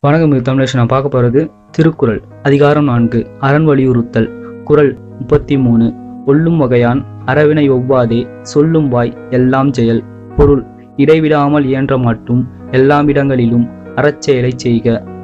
வணக்கம். இது தமிழ். நான் பார்க்க போகிறது திருக்குறள் அதிகாரம் 4 அரண் வலியுறுத்தல். குறள் 33. ஒல்லும் வகையான் அறவினை ஒவ்வாதே சொல்லும் வாய் எல்லாம் செயல். பொருள்: இடைவிடாமல் இயன்ற மட்டும் எல்லாம் இடங்களிலும் அறச்செயலை செய்க.